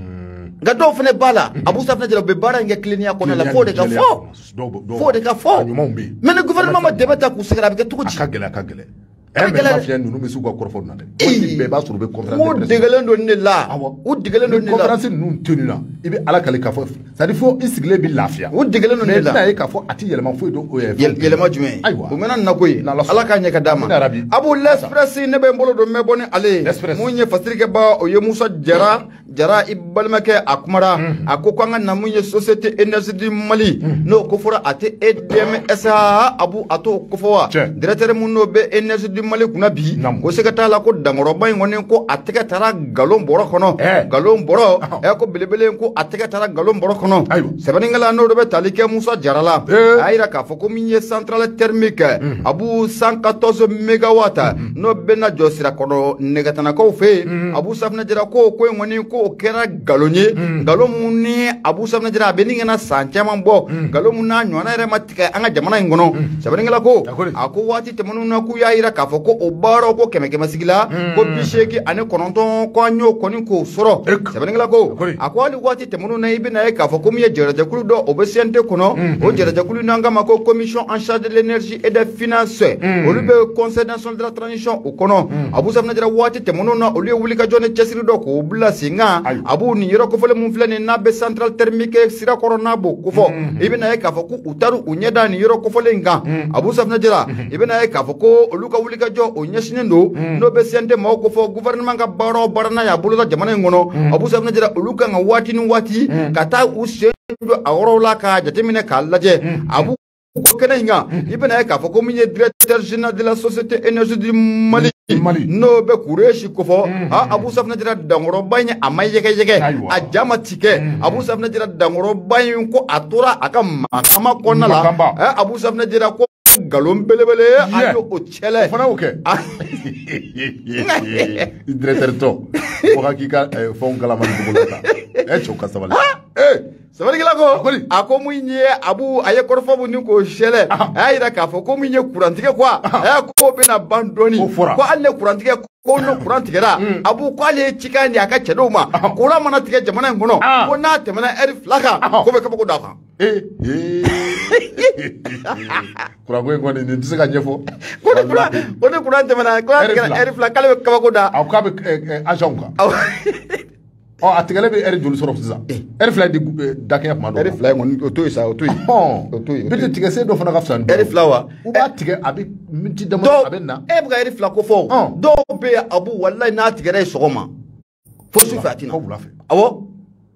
ga do fene bala abu sabna jara be bara nge clinia koni la fo de ka fo fo de ka fo mais le gouvernement ma debata ku segara be tuko ci ka gele ka gele e be ma fiya nunu misu ko korfo na de o be ba suru be conférence mo degelen do ne la o degelen do ne la conférence nun tenu na ibe ala kale ka fo ça dit faut isigle bi lafia o degelen do ne la mais na ka fo ati yelema fo do o yelema jume o menan na koy ala ka nya ka dama abu l'express ne be mbolo do me boni ale mo nye fasirike ba o ye musa jara jara ibalmake akumara akoko nga na munye société énergie du Mali no ko fora ate E D M S abu ato ko fowa directeur mun no be énergie du Mali kuna bi ko sekata la ko dangoro bay ngone ko ateka tara galon boro kono galon boro e ko belebele ko ateka tara galon boro kono sebani ngala no do be talike musa jarala ayira ka foko minye centrale thermique abu cent quatorze mégawatts no bena josira kono negatana ko fe abu safna jara ko ko ngone ko kera galonye galon munni abu safna jara be ni ngana sanchama bo galon munna nyona re matika anga jamana ngono sebani ngala ko ako wati temunu na ku yaira ka foko o baro ko keme keme sigila ko bisheki ane kononton ko anyo koni ko soro sebani ngala ko ako ali wati temunu na ibe na ka foko mi jera jakulu do obesiente kono o jera jakulu nanga mako commission en charge de l'énergie et des finances o lube conseil national de la transition o kono abu safna jara wati temunu na o le wuli ka jone chesiri do ko bula singa abu ni yero ko fole mun flene na be central thermique sira corona bo ko fo ibe na ka foko utaru unyeda ni yero ko fole nga abu safna jara ibe na ka foko o luka wuli ka jo o nyeshinendo no be sente ma ko fo gouvernement ga baro barana ya bulu da jamana ngono abu safna jara o luka nga wati ni wati kata usendo awro la ka jatemine ka laje abu ko kena hinga ibe na ka foko minye directeur général de la société énergie du Mali Mali no be kureshi ko fo ha abu safna jara dangoro banya amay yege yege a jama tike abu safna jara dangoro banyu ko atura aka makama konna la ha abu safna jara ko galon belebele ayo o chele fana o kɛ directeur to ko hakika fon kala man dugu la e cho ka sabali eh sabali la ko ako munye abu aye korfo bu ni ko chele ayira ka fo ko munye kurantige kwa eh ko be na bandoni ko alle kurantige ko no kurantige ra abu ko alle chikandi aka chedo ma ko la mana tige jamana ngono ko na temana eri flaka ko be ka ko da fa eh kurango ngoni ni tise ka nyefo ko ne kura ko ne kurante mana ko eri flaka kale ka ko da au ka be agent ka oh atigale be eri joli soro sisan eri fila di dakenya kuma do eri fila ngoni o to isa o to o to bi tige se do fana ka fisa eri fila u ba tige abi minti dama abi na e buga eri fila ko fo do be abu wallahi na tigere sogoma fo su fatina ko bula fe awo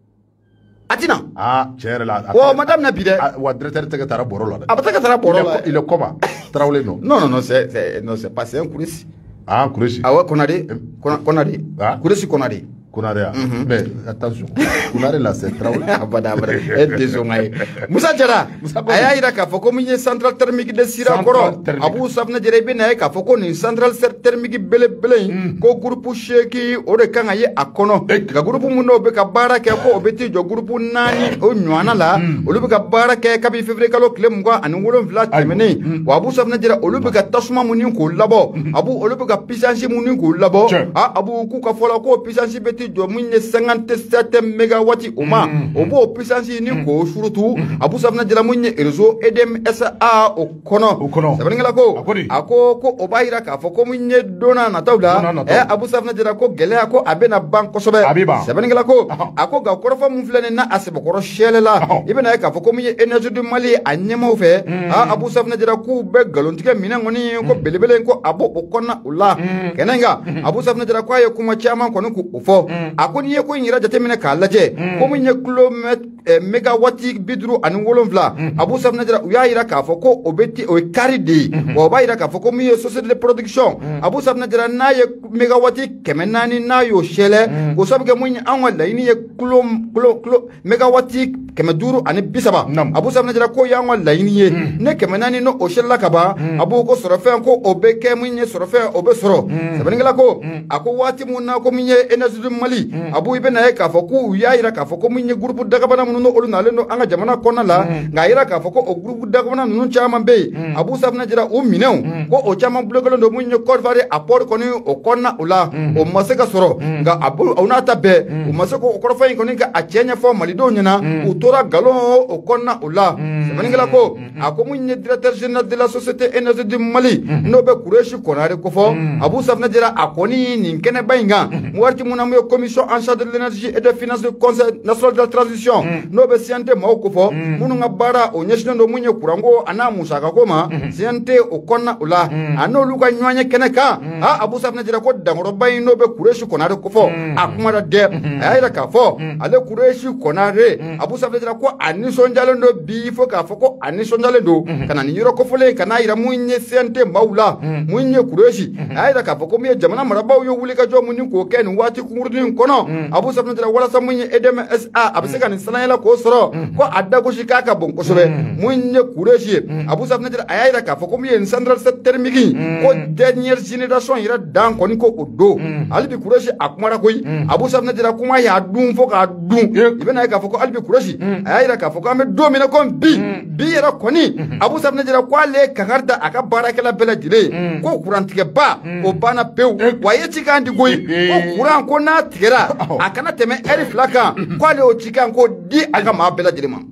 atina ah chere la wo madame na bide wa directeur tege tara boro la abata tara boro la il est comment Traoré non non non non c'est non c'est pas c'est un Kourissi ah Kourissi ah ouais Konaré Konaré Kourissi Konaré Konaré mais attention Konaré là c'est Traoré abada abada et désolé Moussa Diarra aya ira ka foko minye central thermique de Sira Koro Abu Safna Diarra be na ka foko ni central thermique bele bele ko groupe Sheki o de kan aye akono ka groupe muno be ka bara ke ko obeti jo groupe nani o nywana la o lu be ka bara ke ka bi février kalo klem ngwa an wolon vla temene wa Abu Safna Diarra o lu be ka tasuma munin ko labo Abu o lu be ka puissance munin ko labo a Abu ku ka fola ko puissance beti jo munye cinquante-sept mégawatts o ma o bo puissance ni ko surutu Abu Safna Diarra munye réseau E D M S A o kono sabengala ko ako ko o bayira ka fo ko munye dona na tawla e Abu Safna Diarra ko gele ko abena bank ko sobe sabengala ko ako ga korofo mun flene na asebe ko shelela ibena ka fo ko munye énergie du Mali anyema fe a Abu Safna Diarra ku be galontige mina ngoni ko belebele ko abo o konna ula kenenga Abu Safna Diarra ko ye kuma chama ko ko ufo akoni ye ko nyira jate mina ka laje ko munye kilomètre mégawatts bidru an wolonvla Abu Safna Diarra uya ira ka fo ko obeti o karidi o ba ira ka fo ko mi société de production Abu Safna Diarra na ye mégawatts kemenani na yo shele ko sabge munye anwa laini ye kilo kilo mégawatts kemeduru ani bisaba Abu Safna Diarra ko ya anwa laini ye ne kemenani no o shella kaba Abu ko sorofe ko obeke munye sorofe obe soro sabengala ko ako wati munna ko munye énergie du Mali Abu ibena ye ka fo ko uya ira ka fo ko munye groupe dagabana no olu na lendo anga jamana kona la nga ira ka fo ko o groupe dagabana nunu chama be Abu Safna Diarra o minew ko o chama blogolo ndo munye Côte d'Ivoire apport koni o kona ula o maseka soro nga Abu ona tabe o maseko o korfa koni nga achenya fo Mali do nyana o tora galo o kona ula semaningala ko ako munye directeur général de la société énergie du Mali no be Koureshi konare ko fo Abu Safna Diarra akoni ninkene bainga muarti munamu commission en charge de l'énergie et des finances du conseil national de la transition no be siante mako fo munu ngabara o nyeshino ndo munye kurango ana musaka koma siante o konna ula ano luka nywanye keneka ha Abu Safna Diarra ko dangoro bayi no be Koureshi konare ko fo akuma da de ayira ka fo ale Koureshi konare Abu Safna Diarra ko ani sonjalo ndo bi fo ka fo ko ani sonjalo ndo kana ni yiro ko fole kana ira munye siante maula munye Koureshi ayira ka fo ko mi jamana marabaw yo wuli ka jo munni ko ken wati kumurdin kono Abu Safna Diarra wala sa munye E D M S A abiseka ni sanayela ko soro ko adda ko shikaka bon ko sobe munye Koureshi Abu Safna Diarra ayira ka fo ko mi central set thermique ko dernière génération ira dan ko ni ko odo albi Koureshi akumara koy Abu Safna Diarra kuma ya dum fo ka dum ibena ka fo ko albi Koureshi ayira ka fo ko am do mi na ko bi bi era koni Abu Safna Diarra ko le kagarda aka barakela bela jire ko kurantige ba o bana pew waye chikandi goy ko kuran ko na tigera akana teme eri flaka ko le o chikan ko di aka ma bela jire ma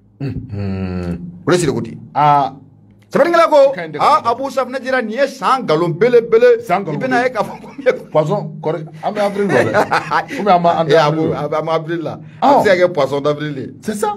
Koureshi ko di ah sabengala ko ah Abu Safna Diarra ni san galon bele bele ibena e ka fo poisson correct am avril là ou am et Abu am avril là c'est que poisson d'avril c'est ça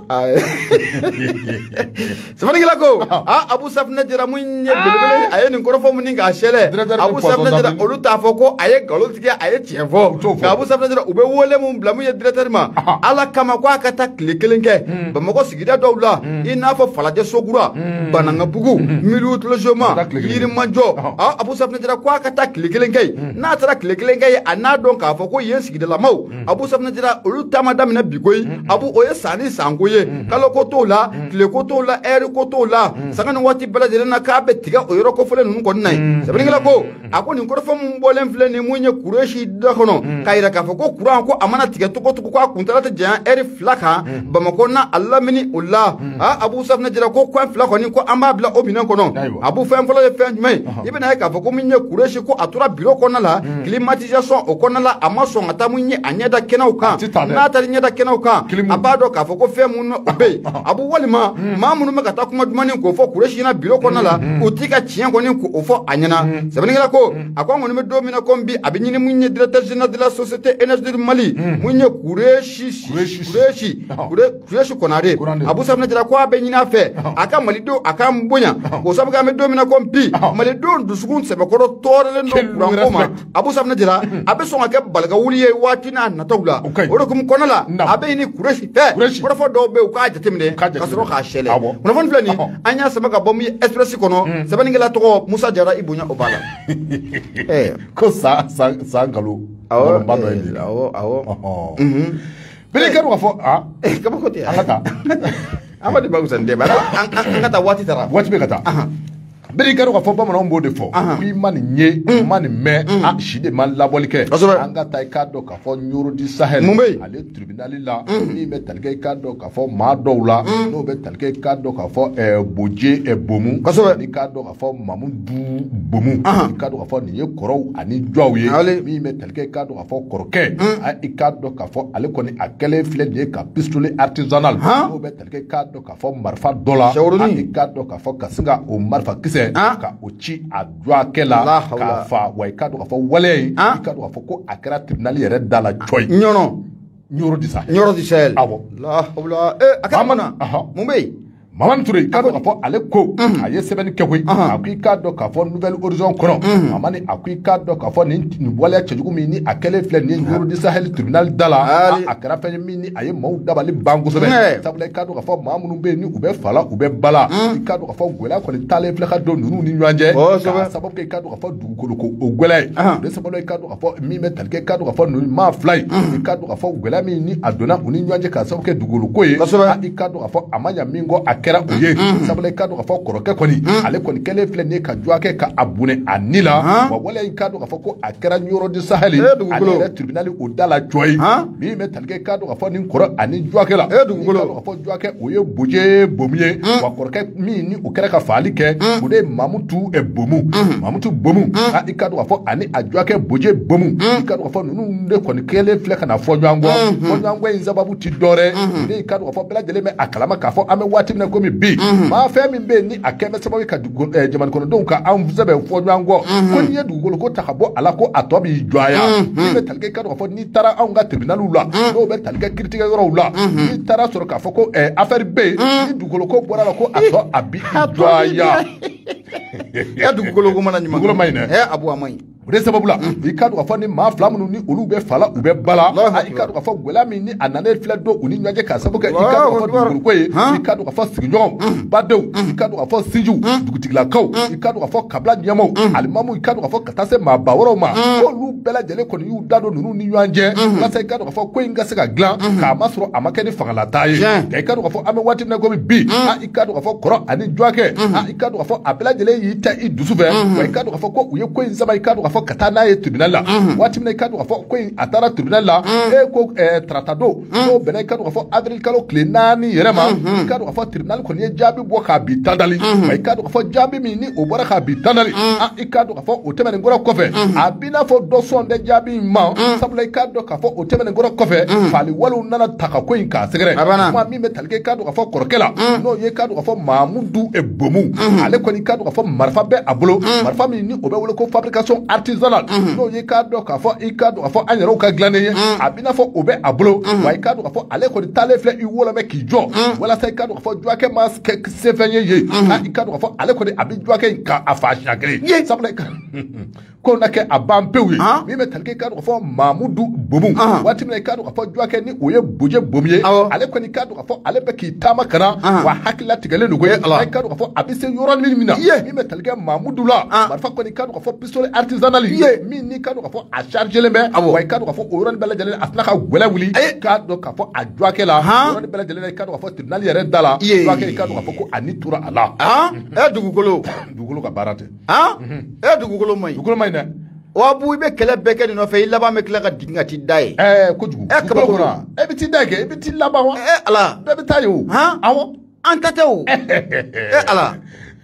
sabengala ko ah Abu Safna Diarra munye bele bele aye ni korofo muninga shele Abu Safna Diarra olu ta fo ko aye galon tige aye tiefo Abu Safna Diarra ube wole mum blamu ye directeur ma ala kama ko akata klekelenke ba mako sigida dawla ina fo falaje sogura bananga bugu milieu de logement yiri manjo ah Abu Safna Diarra ko akata klekelenke na n'a taara tile kelen kɛ a n'a dɔn k'a fɔ ko yen sigidalamaw Abu Safinɛ Jara olu taama daminɛ bi koyi Abu o ye san ni san ko ye kalo ko t'o la tile ko t'o la heure ko t'o la sanga ni waati bɛɛ lajɛlen na k'a bɛ tigɛ o yɔrɔ kofɔlen ninnu kɔnɔna ye sɛbɛnnikɛla ko a ko nin kɔrɔfɔ min bɔlen filɛ nin mun ye Kureshi da kɔnɔ k'a yira k'a fɔ ko kuran ko a mana tigɛ togo togo ko a kuntala tɛ janya heure fila kan Bamako na a lamini o la a Abu Safinɛ Jara ko coin fila kɔni ko an b'a bila o minɛn kɔnɔ Abu fɛn fɔlɔ ye fɛn jumɛn ye i bɛna ye k'a fɔ ko min ye Kureshi ko a tora bureau kɔnɔna la climatisation o kɔnɔna la a ma sɔn ka taa mun ye a ɲɛda kɛnɛw kan n'a taara ɲɛda kɛnɛw kan a b'a dɔn k'a fɔ ko fɛn minnu o bɛ yen Abu walima maa minnu bɛ ka taa kuma dumanin k'o fɔ Kureshi ɲɛna bureau kɔnɔna la u t'i ka tiɲɛ kɔni k'o fɔ a ɲɛna sɛbɛnnikɛla ko a ko an kɔni bɛ don min na ko bi a bɛ ɲini mun ye directeur général de la société énergie du Mali mun ye Kureshi Kureshi Kureshi Konare Abu Safinɛ Jara ko a bɛ ɲini a fɛ a ka Malidenw a ka bonya o sabu k'an bɛ don min na ko bi Malidenw dusukun sɛbɛkɔrɔ tɔɔrɔlen don kuranko ma Abu Safinɛ Jara a bɛ sɔn ka kɛ balika wuli ye waati n'a nataw la o de kun kɔnɔ la a bɛ ɲini Kureshi fɛ kɔrɔfɔ dɔw bɛ yen u k'a jateminɛ ka sɔrɔ k'a sɛlɛ kunnafoni filɛ nin an y'a sɛbɛn ka bɔ min ye Express kɔnɔ sɛbɛnnikɛla tɔgɔ Musa Jara i bonya o b'a la ko san san kalo awɔ awɔ awɔ bele kɛra ka fɔ a kabako tɛ an ka taa Amadu Bagusa n dɛmɛ an ka taa waati taara waati bɛ ka taa bere kɛra ka fɔ bamananw b'o de fɔ ko i ma nin ye ma nin mɛn a si de ma labɔli kɛ an ka taa i k'a dɔn k'a fɔ Yorodi Sahel ale tribunali la min bɛ tali kɛ i k'a dɔn k'a fɔ maa dɔw la n'o bɛ tali kɛ i k'a dɔn k'a fɔ Boje Bomu i k'a dɔn k'a fɔ Mamudu Bomu i k'a dɔn k'a fɔ nin ye kɔrɔw ani jɔnw ye min bɛ tali kɛ i k'a dɔn k'a fɔ kɔrɔkɛ i k'a dɔn k'a fɔ ale kɔni a kɛlen filɛ nin ye ka pistolet artisanal n'o bɛ tali kɛ i k'a dɔn k'a fɔ marifa dɔ la i k'a dɔn k'a fɔ ka sin ka o marifa kisɛ ka o ci a jɔakɛ la k'a fa wa i k'a dɔn k'a fɔ waleya in i k'a dɔn k'a fɔ ko a kɛra tribunal yɛrɛ da la jɔ ye ɲɔnɔ Yorodi Sahel Yorodi Sahel awɔ a kɛra mun na mun bɛ yen Mamani Ture i k'a dɔn k'a fɔ ale ko a ye sɛbɛnni kɛ koyi a ko i k'a dɔn k'a fɔ Nouvelle Horizon kɔnɔ Mamani a ko i k'a dɔn k'a fɔ nin waleya cɛjugu min ni a kɛlen filɛ nin ye Yorodi Sahel tribunal da la a kɛra fɛn min ni a ye maaw dabali ban kosɛbɛ sabula i k'a dɔn k'a fɔ maa minnu bɛ yen ni u bɛ fa la u bɛ ba la i k'a dɔn k'a fɔ gɛlɛya kɔni taalen filɛ ka don ninnu ni ɲɔgɔn cɛ k'a sababu kɛ i k'a dɔn k'a fɔ dugukolo ko o gɛlɛya ye o de sababu i k'a dɔn k'a fɔ min bɛ tali kɛ i k'a dɔn k'a fɔ ninnu maa fila ye i k'a dɔn k'a fɔ gɛlɛya min ni a donna u ni ɲɔgɔn cɛ k'a sababu kɛ dugukolo ko ye i k'a dɔn k'a fɔ a ma ɲa min kɔ a kɛra o ye sabula i k'a dɔn k'a fɔ kɔrɔkɛ kɔni ale kɔni kɛlen filɛ nin ye ka jɔakɛ ka a bonɛ a ni la wa waleya in k'a dɔn k'a fɔ ko a kɛra Yorodi Sahel ale yɛrɛ tribunal o da la jɔ ye min bɛ tali kɛ i k'a dɔn k'a fɔ nin kɔrɔ ani jɔakɛ la i k'a dɔn k'a fɔ jɔakɛ o ye Boje Bomu ye wa kɔrɔkɛ min ni o kɛra ka faali kɛ o de ye Mamutu Bomu Mamutu Bomu i k'a dɔn k'a fɔ ani a jɔakɛ Boje Bomu i k'a dɔn k'a fɔ ninnu de kɔni kɛlen filɛ ka na fɔ ɲɔgɔn kɔ fɔ ɲɔgɔn kɔ in sababu ti dɔwɛrɛ o de i k'a dɔn k'a fɔ bɛɛ lajɛlen bɛ a kalama k'a fɔ an bɛ waati min na komi bi maa fɛn min bɛ yen ni a kɛ bɛ sababu ka jamana kɔnɔdenw ka an sɛbɛn fɔ ɲɔgɔn kɔ ko n'i ye dugukolo ko ta ka bɔ a la ko a tɔ b'i jɔya n'i bɛ tali kɛ i k'a dɔn k'a fɔ n'i taara anw ka tribunaliw la n'o bɛ tali kɛ kiiritigɛ yɔrɔw la n'i taara sɔrɔ k'a fɔ ko affaire bɛ yen ni dugukolo ko bɔra la ko a tɔ a b'i jɔya ya dugukolo ko mana ɲuman dugukolo ma ɲi dɛ Abu a ma ɲi o de sababu la i k'a dɔn k'a fɔ ni maa fila minnu ni olu bɛ fa la u bɛ ba la i k'a dɔn k'a fɔ gɛlɛya min ni a nanen filɛ don u ni ɲɔgɔn cɛ k'a sababu kɛ i k'a dɔn k'a fɔ dugukolo ko ye i k'a dɔn k'a fɔ sigiɲɔgɔnw badenw i k'a dɔn k'a fɔ sinjiw dugutigilakaw i k'a dɔn k'a fɔ kabila ɲɛmaaw alimamuw i k'a dɔn k'a fɔ ka taa se maa ba wɔɔrɔw ma k'olu bɛɛ lajɛlen kɔni y'u da don ninnu ni ɲɔgɔn cɛ walasa i k'a dɔn k'a fɔ ko in ka se ka dilan k'a ma sɔrɔ a ma kɛ ni fangalata ye nka i k'a dɔn k'a fɔ an bɛ waati min na komi bi i k'a dɔn k'a fɔ kɔrɔ ani jɔakɛ i k'a dɔn k'a fɔ a bɛɛ lajɛlen y'i ta i dusu fɛ wa i k'a dɔn k'a fɔ ko u ye ko in sama i k'a dɔn k'a fɔ ka taa n'a ye tribunal la waati min na i k'a dɔn k'a fɔ ko in a taara tribunal la e ko tarata don n'o bɛnna i k'a dɔn k'a fɔ avril kalo tile naani yɛrɛ ma i k'a dɔn k'a fɔ tribunal kɔni ye jaabi bɔ k'a bi tandali wa i k'a dɔn k'a fɔ jaabi min ni o bɔra k'a bi tandali i k'a dɔn k'a fɔ o tɛmɛnen kɔrɔ kɔfɛ a b'i n'a fɔ dɔ sɔn tɛ jaabi in ma sabula i k'a dɔn k'a fɔ o tɛmɛnen kɔrɔ kɔfɛ faali walew nana ta ka ko in k'a sɛgɛrɛ kuma min bɛ tali kɛ i k'a dɔn k'a fɔ kɔrɔkɛ la n'o ye i k'a dɔn k'a fɔ Mamudu Bomu ale kɔni i k'a dɔn k'a fɔ marifa bɛ a bolo marifa min ni o bɛ wele ko fabrication artisanale n'o ye i k'a dɔn k'a fɔ i k'a dɔn k'a fɔ an yɛrɛw ka dilannen ye a b'i n'a fɔ o bɛ a bolo wa i k'a dɔn k'a fɔ ale kɔni taalen filɛ i wolo mɛ k'i jɔ walasa i k'a dɔn k'a fɔ jɔakɛ ma kɛ se fɛn ye yen i k'a dɔn k'a fɔ ale kɔni a bɛ jɔakɛ in ka a fa siɲɛ kelen sabula ko na ke aban pewi mi me talke ka do fo Mamudu Bomu wati me ka do fo juake ni oye boje bomie ale ko ni ka do fo ale be ki tama kana wa hakila tigale no go ay ka do fo abise yoron mi mina mi me talke Mamudu la marfa ko ni ka do fo pistolet artisanal mi ni ka do fo a charger le me wa ka do fo yoron bela jale asna ka wala wuli ka do ka fo a juake la yoron bela jale ka do fo tribunal yere dala juake ka do fo ko ani tura ala ah e dugukolo dugukolo ka barate ah e dugukolo mai dugukolo mai ne wabu ibe kele beke ni no fe ilaba me kele ka dinga ti dai eh ko jugu e ka ba e bi ti dai ke e bi ti laba wa e ala be bi tayo ha awo anta tew e ala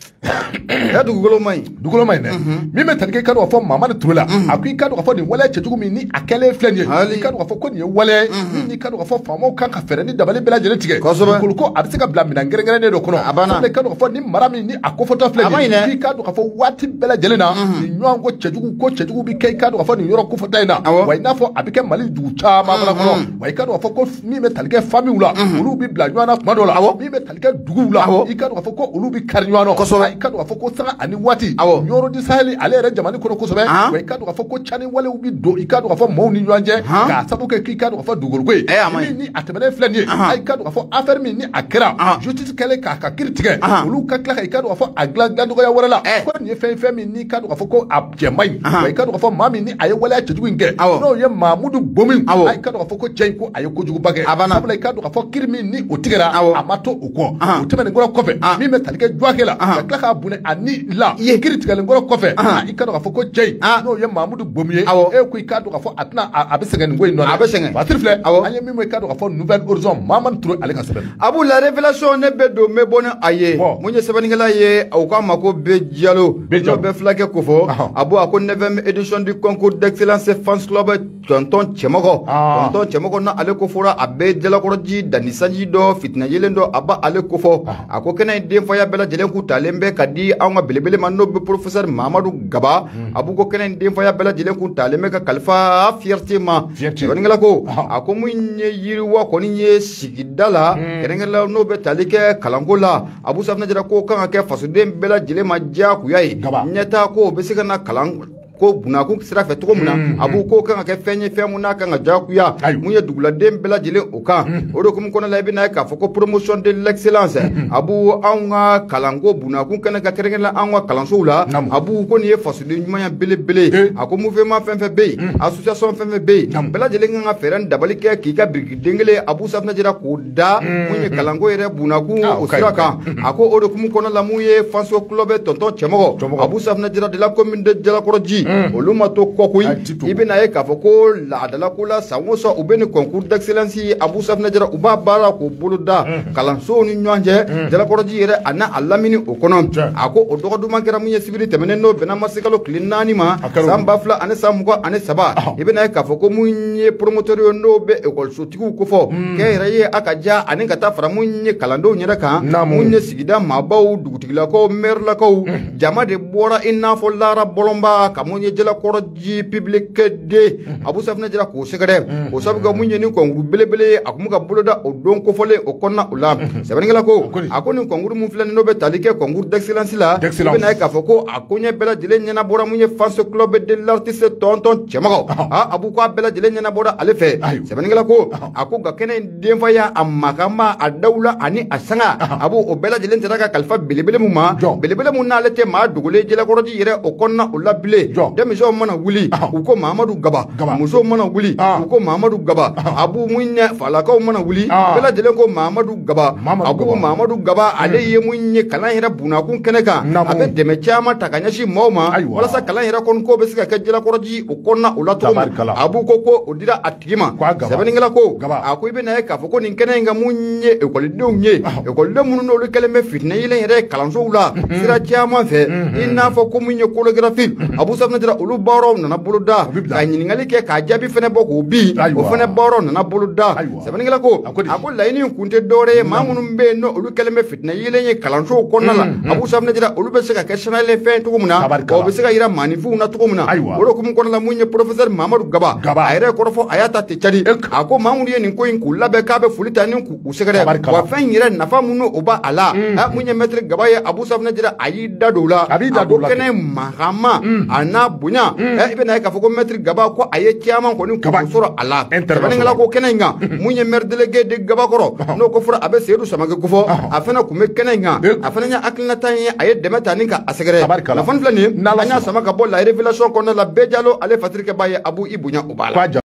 ya dugukolo mai dugukolo mai ne mi me tanke ka do fo mama de turula akui ka do fo ni wala chejugu mi ni akele flenie ni ka do fo ko ni wala ni ka do fo famo kan ka fere ni dabale bela jele tige dugukolo ko abise ka bla mi na ngere ngere ne do kono so ka do fo ni marami ni akofota flenie ni ka do fo wati bela jele na ni nyango chejugu ko chejugu bi kai ka do fo ni yoro ko fota ina wa ina fo abike mali du cha ma bla kono wa ka do fo ko mi me tanke fami ula ulu bi bla nyana kuma do la mi me tanke dugu ula i ka do fo ko ulu bi kar nyano ka do fo ko sanga ani wati nyoro di saheli ale re jamani kono ko sobe we ka do fo ko chani wale ubi do i ka do fo mo ni nyanje ka sabu ke ki ka do fo dugol ko ni ni atemene fleni ai ka do fo affaire mi ni akira justice kele ka ka critique ulu ka kla ka do fo agla gando ko ya wala ko ni fe fe mi ni ka do fo ko abjemai we ka do fo mami ni aye wala chejugu nge no ye Mamudu Bomu ai ka do fo ko chen ko aye ko jugu bage sabula ka do fo kirmi ni otigera amato uko otemene ngoro kofe mi me talike juakela ka kla ka bune ani la ye critical ngoro kofe i ka do ka fo ko jey no ye Mamudu Bomu e ko i ka do ka fo atna abesegen ngoy no abesegen batirfle anye mi mo ka do ka fo nouvelle horizon Maman Touré ale ka seben abu la révélation ne be do me bona aye munye seben ngala ye au ka mako be dialo no be flake ko fo abu ako neuvième édition du concours d'excellence fans club tonton Chemoko tonton Chemoko na ale ko fora abe diala ko ji danisaji do fitna yelendo aba ale ko fo ako kenay dem fa ya bela jelen ku talembe kadi anga belebele manno be professeur Mamadou Gaba abu ko kenen dem fa ya bela jelen ku talembe ka kalfa fierté ma woni ngala ko ako munye yiri wa ko ni sigidala kenen ngala no be talike kalangola abu safna jara ko kan ke fasudem bela jele ma ja ku yayi nyata ko be sigana kalang ko buna ko sira fe to muna abu ko kan ka fenye fe muna kan ja ku ya munye dugula dem bela jele o kan o do kum kono labi na ka foko promotion de l'excellence abu anga kalango buna ko kan ka kerengela anga kalanso la abu ko ni fasu de nyuma ya bele bele ako mouvement fe fe be association fe fe be bela jele nga feran dabali ke ki ka brigidengele abu safna jira ko da munye kalango ere buna ko o sira kan ako o do kum kono la muye fanso club tonton Chemoko abu safna jira de la commune de Jala Koroji oluma to kokui ibina e ka foko la dala kula sawoso ubeni concours d'excellence abu safna jara uba bara ko buluda kalanso ni nyanje Jala Koroji yere ana alamini okono ako odogo duma kera munye sibiri temene no bena masikalo klinani ma samba fla ane samuko ane saba ibina e ka foko munye promoteur no be école sotiku ko fo ke reye akaja ane kata fara munye kalando nyera kan munye sigida mabaw dugutigila ko merla ko jama de bora inna fo lara bolomba kamu munye Jala Koroji public de abu safna jara ko segade ko sabga munye ni konguru belebele akumuga boloda o don ko fole o konna ulam sebenengala ko akoni konguru mun flane no be talike konguru d'excellence la bena ka foko akonya bela jele nyana bora munye fans club de l'artiste tonton Chemoko a abu ko bela jele nyana bora alefe sebenengala ko ako ga kene demfa ya amakama adawla ani asanga abu o bela jele ntaka kalfa belebele muma belebele munna lete ma dugule Jala Koroji yere o konna ulabile demiso mana wuli uko Mamadou Gaba muso mana wuli uko Mamadou Gaba abu munye falakaw mana wuli bela jelen ko Mamadou Gaba abu Mamadou Gaba ale ye munye kalan hira buna kun keneka abe deme chama takanya shi moma wala sa kalan hira kon ko be sika ke Jala Koroji ukonna ulato abu ko ko odira atigima sebeningala ko ako ibe na ka foko nin kenenga munye ekole donye ekole de munu no le keleme fitne ile hira kalanso ula sira chama fe inna foko munye choreography abu safna jara ulu baro na buluda ka nyingali ke ka jabi fene boko bi o fene baro na buluda sebeningala ko ako laini kunte dore mamunu be no ulu keleme fitna yile ye kalanso konna la abu safna jara ulu be sika kesana le fe to muna o be sika ira manifu na to muna olo kum konna la munye professeur Mamadou Gaba ayre ko fo ayata te chadi ako mamunu ye nin ko in kula be ka be fulita nin ku usegere wa fen yire na famuno oba ala munye maître Gaba ye abu safna jara ayi dadola ako kene mahama ana n'a bonya i bɛ na ye k'a fɔ ko maître Gaba ko a ye caman kɔni ko sɔrɔ a la sɛbɛnnikɛla ko kɛnɛ in kan mun ye maire délégué de Gabakɔrɔ n'o ko fɔra a bɛ Seydou Samake kofɔ a fana tun bɛ kɛnɛ in kan a fana ye hakilinata ye a ye dɛmɛ ta ni ka a sɛgɛrɛ nafani filɛ nin ye an y'a sama ka bɔ la révélation kɔnɔna la bɛɛ jalo ale fatirikɛba ye Abu Ibunya o b'a la